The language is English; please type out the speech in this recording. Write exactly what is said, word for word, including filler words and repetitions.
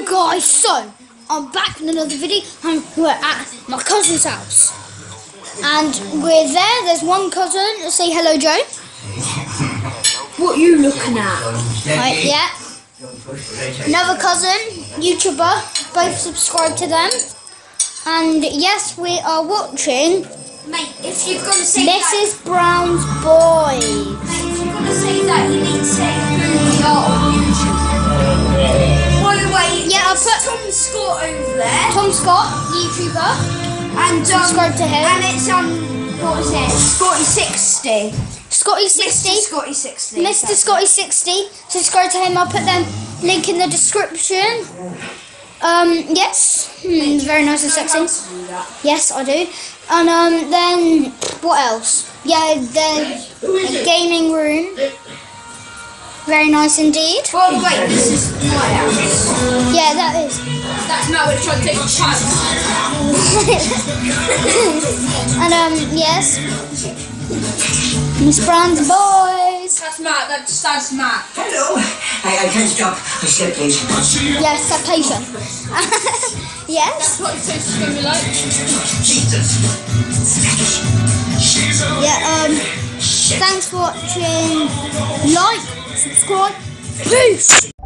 guys, so I'm back with another video and we're at my cousin's house and we're there. There's one cousin. Say hello, Joe. What are you looking at? Right, yeah. Another cousin, YouTuber, both subscribe to them. And yes, we are watching Mate, if you're going to say Missus that... Brown's Boys. Mate, if you're going to say that, you need to say who we are on YouTube. By the way, Yeah, I'll it's put- Tom Scott over there. Tom Scott, YouTuber. And um, Subscribe to him. And it's, um, what is it? Scotty sixty. Scotty sixty. Mister Scotty sixty. Mister Scotty sixty. Subscribe to him. I'll put them link in the description. Um, yes. Hmm, very nice and sexy. Yes, I do. And um, then what else? Yeah, the a gaming room. Very nice indeed. By the way, this is my house. Yeah, that is. That's Matt when trying to take a chance. And um, yes, Miss Brown's Boys. That's Matt. That's, that's Matt. Hello. I, I can't stop. I said please. Yes, have patience. Yes. What the taste is going to be like? Yeah. Um. Thanks for watching. Like, subscribe. Peace.